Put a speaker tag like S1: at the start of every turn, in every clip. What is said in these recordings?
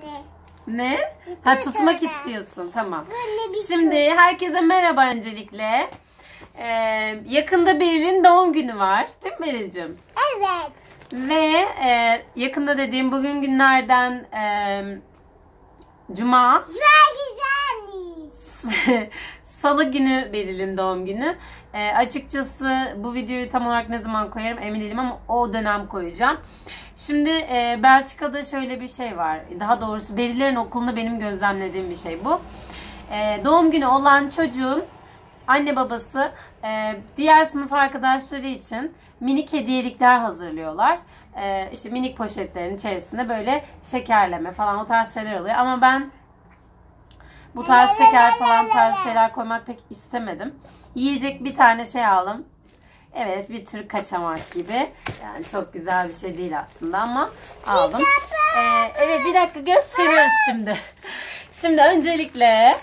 S1: anne.
S2: Ne? Ha, tutmak istiyorsun. Tamam. Şimdi herkese merhaba öncelikle. Yakında Beril'in doğum günü var. Değil mi Beril'cim?
S1: Evet.
S2: Ve yakında dediğim bugün günlerden Cuma. Salı günü Beril'in doğum günü. Açıkçası bu videoyu tam olarak ne zaman koyarım emin değilim ama o dönem koyacağım. Şimdi Belçika'da şöyle bir şey var. Daha doğrusu Beril'lerin okulunda benim gözlemlediğim bir şey bu. Doğum günü olan çocuğun anne babası diğer sınıf arkadaşları için minik hediyelikler hazırlıyorlar. İşte minik poşetlerin içerisinde böyle şekerleme falan o tarz şeyler oluyor. Ama ben bu tarz şeker falan tarz şeyler koymak pek istemedim. Yiyecek bir tane şey aldım. Evet, bir tır kaçamak gibi. Yani çok güzel bir şey değil aslında ama aldım. Evet, bir dakika gösteriyoruz şimdi. Şimdi öncelikle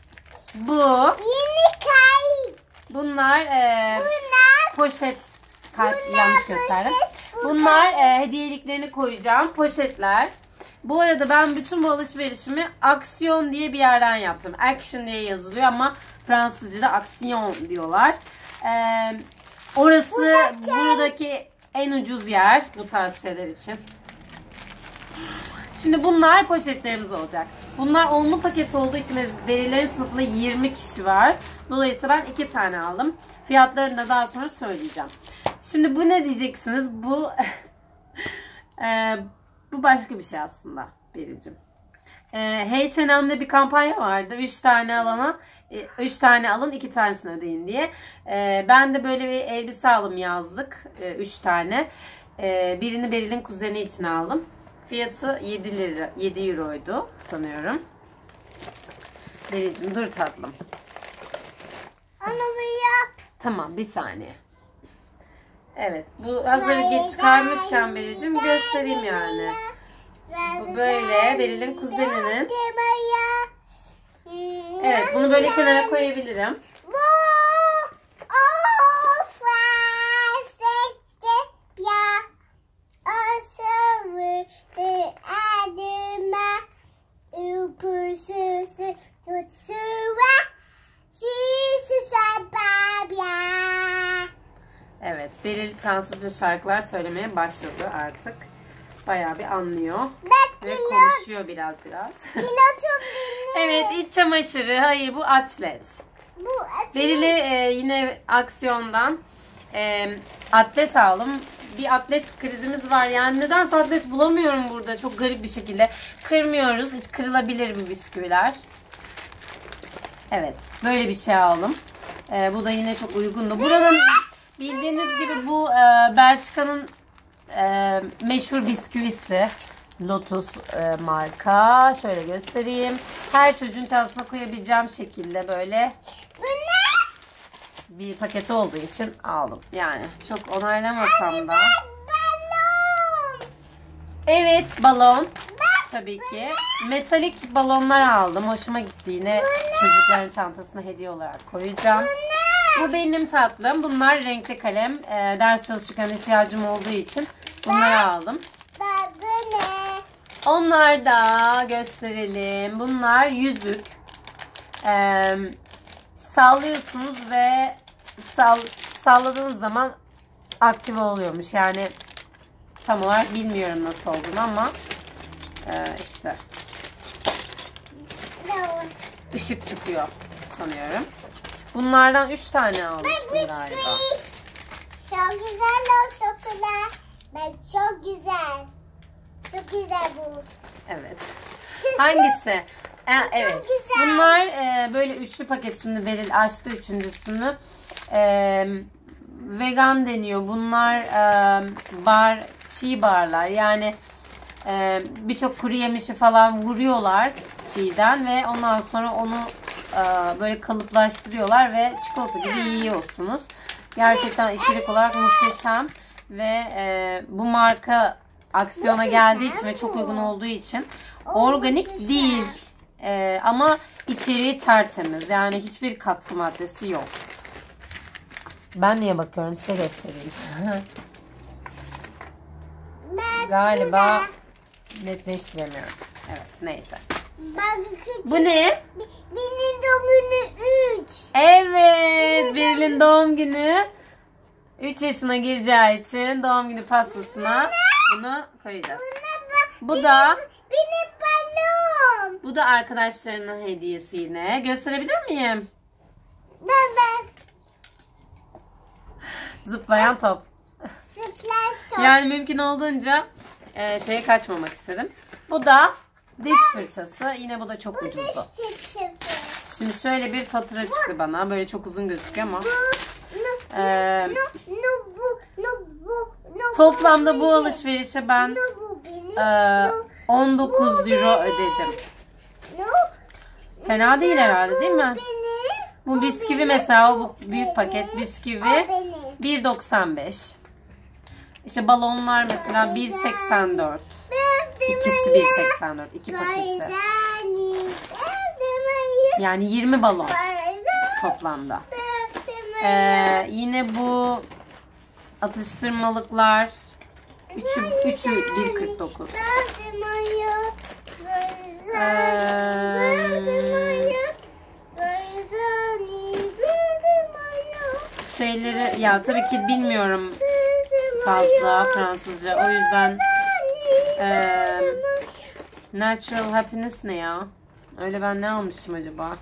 S2: bunlar poşet, yanlış gösterdim. Bunlar hediyeliklerini koyacağım poşetler. Bu arada ben bütün bu alışverişimi Aksiyon diye bir yerden yaptım. Action diye yazılıyor ama Fransızca'da aksiyon diyorlar. Orası buradaki en ucuz yer bu tarz şeyler için. Şimdi bunlar poşetlerimiz olacak. Bunlar onlu paket olduğu için Beril'lerin sınıfında 20 kişi var. Dolayısıyla ben 2 tane aldım. Fiyatlarını da daha sonra söyleyeceğim. Şimdi bu ne diyeceksiniz? Bu bu başka bir şey aslında Beril'cim. H&M'de bir kampanya vardı. 3 tane alana 3 tane alın 2 tanesini ödeyin diye. Ben de böyle bir elbise alım yazdık. 3 tane. Birini Beril'in kuzeni için aldım. Fiyatı 7 lira, 7 euroydu sanıyorum. Beril'cim dur tatlım.
S1: Onu yap.
S2: Tamam, bir saniye. Evet, bu hazır çıkarmışken Beril'cim göstereyim yani. Bu böyle Beril'in kuzeninin. Evet, bunu böyle kenara koyabilirim. Evet, Beril Fransızca şarkılar söylemeye başladı artık. Bayağı bir anlıyor. Ve konuşuyor biraz. Evet, iç çamaşırı. Hayır, bu atlet. Beril'e yine Aksiyon'dan atlet aldım. Bir atlet krizimiz var. Yani nedense atlet bulamıyorum burada. Çok garip bir şekilde. Kırmıyoruz. Hiç kırılabilir bu bisküviler. Evet, böyle bir şey aldım. Bu da yine çok uygundu. Buradan bildiğiniz gibi bu Belçika'nın meşhur bisküvisi. Lotus marka. Şöyle göstereyim. Her çocuğun çantasına koyabileceğim şekilde böyle bir paketi olduğu için aldım. Yani çok onaylamasam da. Evet, balon. Tabii ki. Metalik balonlar aldım. Hoşuma gitti. Yine çocukların çantasına hediye olarak koyacağım. Bu benim tatlım. Bunlar renkli kalem. Ders çalışırken ihtiyacım olduğu için bunları aldım. Onlar da gösterelim. Bunlar yüzük. Sallıyorsunuz ve salladığınız zaman aktive oluyormuş. Yani tam olarak bilmiyorum nasıl olduğunu ama işte ışık çıkıyor sanıyorum. Bunlardan 3 tane almıştım galiba.
S1: Çok güzel o şokola. Çok güzel. Çok güzel bu.
S2: Evet. Hangisi? Evet. Bunlar böyle üçlü paket. Şimdi Beril açtı üçüncüsünü. Vegan deniyor. Bunlar çiğ barlar. Yani birçok kuru yemişi falan vuruyorlar çiğden ve ondan sonra onu böyle kalıplaştırıyorlar ve çikolata gibi yiyorsunuz. Gerçekten içerik olarak muhteşem ve bu marka Aksiyona geldiği için ve çok uygun olduğu için organik değil ama içeriği tertemiz. Yani hiçbir katkı maddesi yok. Ben niye bakıyorum, size göstereyim. Galiba netleştiremiyorum. Evet, neyse.
S1: Bak küçük.
S2: Bu ne?
S1: Benim doğum günü 3.
S2: Evet, Beril'in doğum günü 3 yaşına gireceği için doğum günü pastasına bunu koyacağız. Bu da
S1: Benim balon.
S2: bu da arkadaşlarının hediyesi yine. Gösterebilir miyim?
S1: Ben.
S2: Zıplayan top.
S1: Zıplar.
S2: Yani mümkün olduğunca şeye kaçmamak istedim. Bu da diş fırçası. Yine bu da çok ucuzdu. Şimdi şöyle bir fatura çıktı bana. Böyle çok uzun gözüküyor ama. Toplamda bu alışverişe ben 19 euro ödedim. Fena değil herhalde, değil mi? Bu bisküvi mesela, bu büyük paket bisküvi 1.95. İşte balonlar mesela 1.84. İkisi 1.84. İki paketi. Yani 20 balon toplamda. Yine bu atıştırmalıklar 3'ü 1.49. Şeyleri ya tabii ki bilmiyorum fazla Fransızca, o yüzden natural happiness ne ya? Öyle ben ne almışım acaba?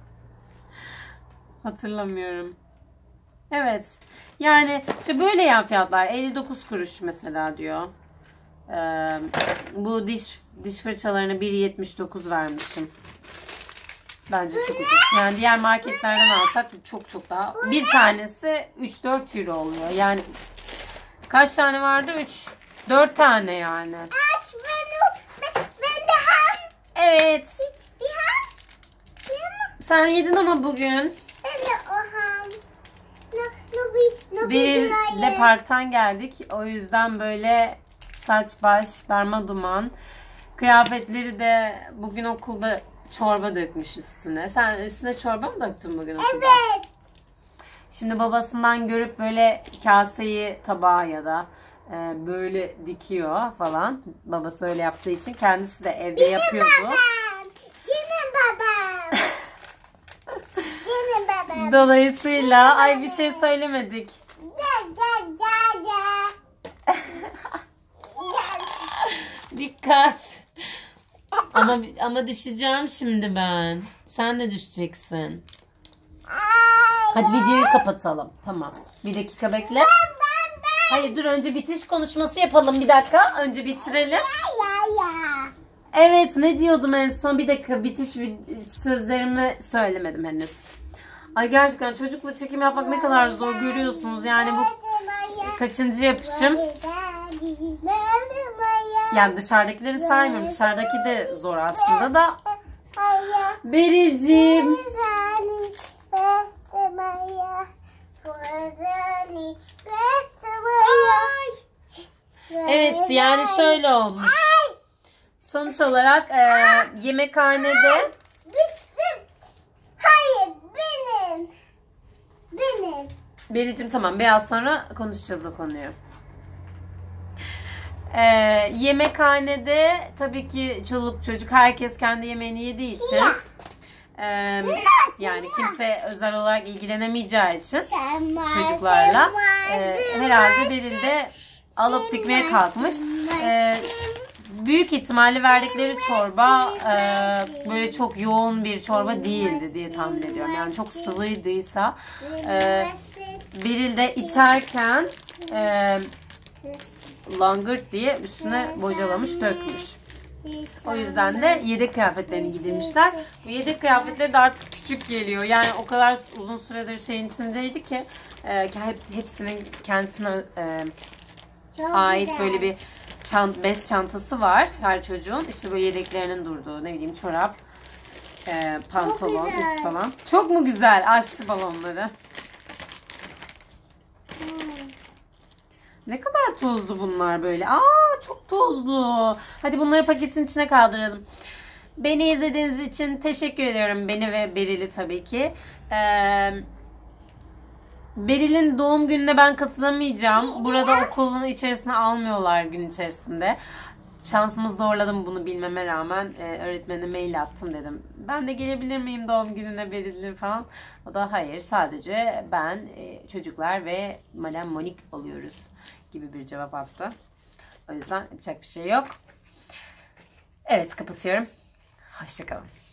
S2: Hatırlamıyorum. Evet. Yani işte böyle ya fiyatlar. 59 kuruş mesela diyor. Bu diş fırçalarına 1.79 vermişim. Bence çok ucuz. Yani diğer marketlerden alsak çok daha. Bir tanesi 3-4 euro oluyor. Yani kaç tane vardı? 4 tane yani.
S1: Aç ben de ham.
S2: Evet.
S1: Bir ham.
S2: Sen yedin ama bugün.
S1: Ben de o ham.
S2: Bir de parktan geldik. O yüzden böyle saç baş darma duman. Kıyafetleri de bugün okulda çorba dökmüş üstüne. Sen üstüne çorba mı döktün bugün okulda?
S1: Evet.
S2: Şimdi babasından görüp böyle kaseyi tabağa ya da böyle dikiyor falan. Babası öyle yaptığı için kendisi de evde yapıyordu.
S1: Canım babam. Canım babam.
S2: Dolayısıyla ay bir şey söylemedik. Dikkat. Ama düşeceğim şimdi ben. Sen de düşeceksin. Hadi videoyu kapatalım. Tamam. Bir dakika bekle. Hayır dur, önce bitiş konuşması yapalım bir dakika. Önce bitirelim. Evet, ne diyordum en son? Bir dakika, bitiş sözlerimi söylemedim henüz. Ay gerçekten çocukla çekim yapmak ne kadar zor görüyorsunuz. Yani bu kaçıncı yapışım? Yani dışarıdakileri saymıyorum. Dışarıdaki de zor aslında da. Beril'cim. Evet yani şöyle olmuş. Sonuç olarak yemekhanede.
S1: Hayır benim.
S2: Beril'cim tamam, biraz sonra konuşacağız o konuyu. Yemekhanede tabii ki çoluk çocuk herkes kendi yemeğini yediği için yani kimse özel olarak ilgilenemeyeceği için çocuklarla herhalde Beril de alıp dikmeye kalkmış. Büyük ihtimalle verdikleri çorba böyle çok yoğun bir çorba değildi diye tahmin ediyorum. Yani çok sıvıydıysa Beril de içerken langırt diye üstüne bocalamış, dökmüş. O yüzden de yedek kıyafetlerini giydirmişler. Bu yedek kıyafetleri de artık küçük geliyor. Yani o kadar uzun süredir şeyin içindeydi ki hepsinin kendisine ait böyle bir bez çantası var her çocuğun. İşte böyle yedeklerinin durduğu, ne bileyim çorap, pantolon, üst falan. Çok mu güzel? Açtı balonları. Ne kadar tozlu bunlar böyle. Aa çok tozlu. Hadi bunları paketin içine kaldıralım. Beni izlediğiniz için teşekkür ediyorum. Beni ve Beril'i tabii ki. Beril'in doğum gününe ben katılamayacağım. Burada okulun içerisine almıyorlar gün içerisinde. şansımı zorladım bunu bilmeme rağmen. Öğretmenine mail attım, dedim. Ben de gelebilir miyim doğum gününe Beril'in falan. O da hayır, sadece ben, çocuklar ve Madame Monique oluyoruz gibi bir cevap attı. O yüzden yapacak bir şey yok. Evet, kapatıyorum. Hoşçakalın.